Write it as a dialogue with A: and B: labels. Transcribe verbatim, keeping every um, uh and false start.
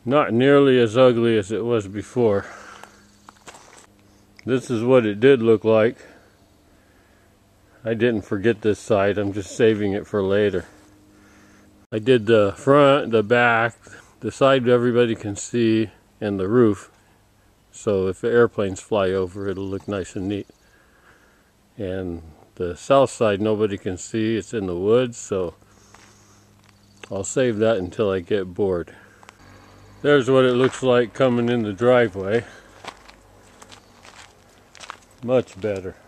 A: Not nearly as ugly as it was before. This is what it did look like. I didn't forget this side, I'm just saving it for later. I did the front, the back, the side everybody can see, and the roof. So if the airplanes fly over, it'll look nice and neat. And the south side nobody can see, it's in the woods, so I'll save that until I get bored. There's what it looks like coming in the driveway. Much better.